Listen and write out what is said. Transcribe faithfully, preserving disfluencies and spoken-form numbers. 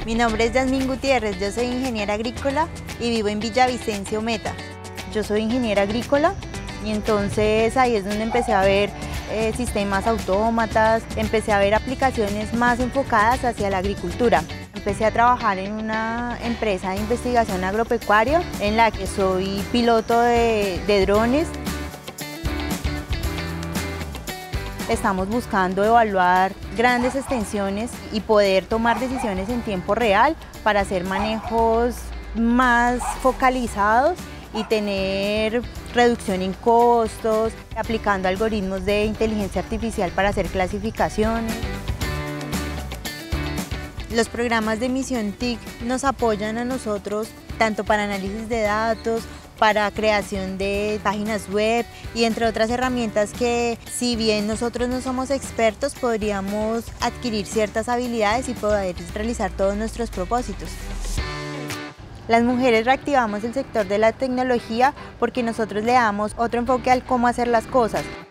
Mi nombre es Yasmín Gutiérrez, yo soy ingeniera agrícola y vivo en Villavicencio, Meta. Yo soy ingeniera agrícola y entonces ahí es donde empecé a ver eh, sistemas autómatas, empecé a ver aplicaciones más enfocadas hacia la agricultura. Empecé a trabajar en una empresa de investigación agropecuaria en la que soy piloto de, de drones. Estamos buscando evaluar grandes extensiones y poder tomar decisiones en tiempo real para hacer manejos más focalizados y tener reducción en costos, aplicando algoritmos de inteligencia artificial para hacer clasificaciones. Los programas de Misión T I C nos apoyan a nosotros tanto para análisis de datos, para creación de páginas web y entre otras herramientas que, si bien nosotros no somos expertos, podríamos adquirir ciertas habilidades y poder realizar todos nuestros propósitos. Las mujeres reactivamos el sector de la tecnología porque nosotros le damos otro enfoque al cómo hacer las cosas.